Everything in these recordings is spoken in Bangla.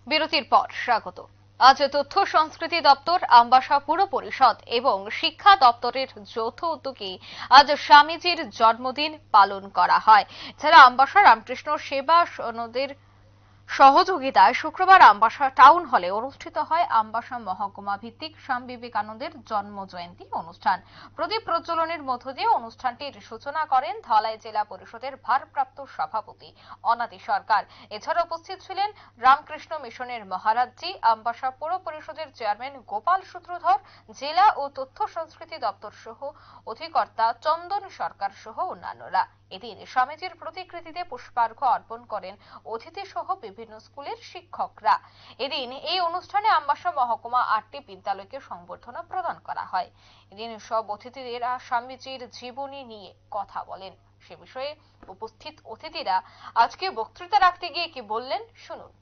বিরতির পর স্বাগত। আজ তথ্য সংস্কৃতি দপ্তর, আমবাসা পুর পরিষদ এবং শিক্ষা দপ্তরের যৌথ উদ্যোগে আজ স্বামীজির জন্মদিন পালন করা হয়। এছাড়া আমবাসা রামকৃষ্ণ সেবা সনদের সহযোগিতায় শুক্রবার আমবাসা টাউন হলে অনুষ্ঠিত হয় আমবাসা মহকুমা ভিত্তিক স্বামী বিবেকানন্দের জন্ম জয়ন্তী অনুষ্ঠান। প্রদীপ প্রজ্বলনের মধ্য দিয়ে অনুষ্ঠানটির সূচনা করেন ধলাই জেলা পরিষদের ভারপ্রাপ্ত সভাপতি অনাদি সরকার। এছাড়া উপস্থিত ছিলেন রামকৃষ্ণ মিশনের মহারাজজি, আমবাসা পৌর পরিষদের চেয়ারম্যান গোপাল সূত্রধর, জেলা ও তথ্য সংস্কৃতি দপ্তর সহ অধিকর্তা চন্দন সরকার সহ অন্যান্যরা। এদিন স্বামীজির প্রতিকৃতিতে পুষ্পার্ঘ্য অর্পণ করেন অতিথি সহ বিভিন্ন স্কুলের শিক্ষকরা। এদিন এই অনুষ্ঠানে আমবাসা মহকুমা 8টি বিদ্যালয়কে সংবর্ধনা প্রদান করা হয়। এদিন সব অতিথিরা স্বামীজির জীবনী নিয়ে কথা বলেন। সে বিষয়ে উপস্থিত অতিথিরা আজকে বক্তৃতা রাখতে গিয়ে কি বললেন শুনুন।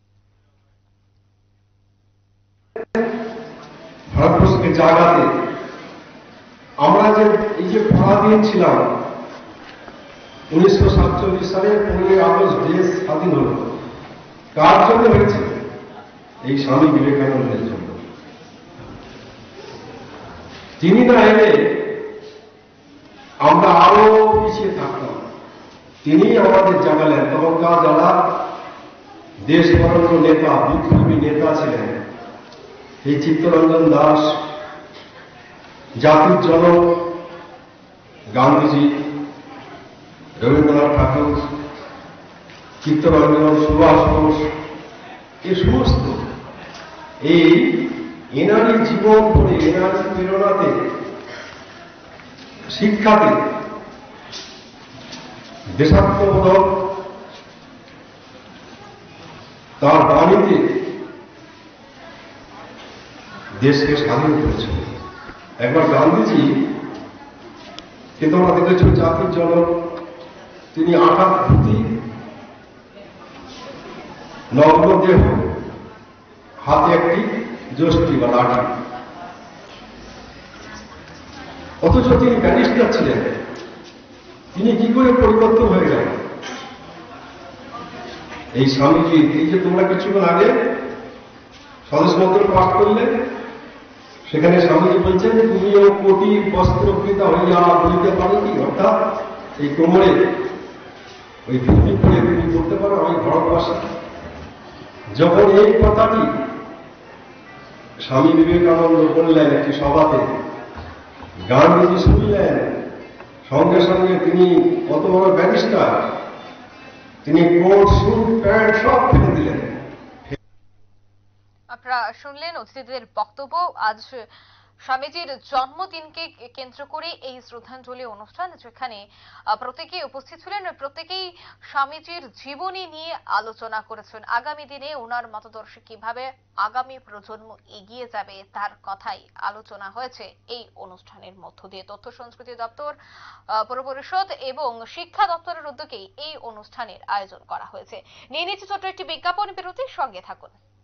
ভারতবর্ষকে জাগাতে আমরা এই যে পড়া দিয়েছিলাম 1947 সালে 15 আগস্ট দেশ স্বাধীন হল, কার জন্য হয়েছে? এই স্বামী বিবেকানন্দের জন্য। তিনি না এলে আমরা আরো পিছিয়ে থাকতাম। তিনি আমাদের জাগালেন। তখনকার যারা দেশবরণ্য নেতা, বিপ্লবী নেতা ছিলেন, এই চিত্তরঞ্জন দাস, জাতির জনক গান্ধীজি, রবীন্দ্রনাথ ঠাকুর, চিত্তরঞ্জন, সুভাষ বোস, এ সমস্ত এই এনারই জীবন পড়ে, এনারই প্রেরণাতে, শিক্ষাতে, দেশাত্মবোধক তার বাণীতে দেশকে স্বাধীন করেছে। একবার গান্ধীজি কে তোমরা দেখেছ, জাতির জনক, তিনি আঘাতভূতি, নগ্ন দেহ, হাতে একটি যষ্টি বা লাঠি, অথচ তিনি ব্যারিস্টার ছিলেন। তিনি কি করে পরিবর্তন হয়ে গেলেন? এই স্বামীজি, এই যে তোমরা কিছুক্ষণ আগে স্বদেশ মন্ত্র পাঠ করলে, সেখানে স্বামীজি বলছেন, তুমিও কোটি বস্ত্রকৃতা হইয়া বলিতে পারো কি? অর্থাৎ এই কোমরে ওই ধুতি পরে তুমি করতে পারো, আমি ভারতবাসী। যখন এই কথাটি স্বামী বিবেকানন্দ বললেন একটি সভাতে, গান্ধীজি শুনলেন, সঙ্গে সঙ্গে তিনি কত বড় ব্যারিস্টার, তিনি কোট, স্যুট, প্যান্ট সব ফেলে দিলেন। আপনারা শুনলেন অতিথিদের বক্তব্য। আজ স্বামীজির জন্মদিনকে কেন্দ্র করে এই শ্রদ্ধাঞ্জলি অনুষ্ঠান, যেখানে প্রত্যেকেই উপস্থিত ছিলেন, প্রত্যেকেই স্বামীজির জীবনী নিয়ে আলোচনা করেছেন। আগামী দিনে ওনার মতাদর্শে কিভাবে আগামী প্রজন্ম এগিয়ে যাবে তার কথাই আলোচনা হয়েছে এই অনুষ্ঠানের মধ্য দিয়ে। তথ্য সংস্কৃতি দপ্তর, পৌর পরিষদ এবং শিক্ষা দপ্তরের উদ্যোগে এই অনুষ্ঠানের আয়োজন করা হয়েছে। নিয়ে নিচ্ছে ছোট্ট একটি বিজ্ঞাপন বিরতি, সঙ্গে থাকুন।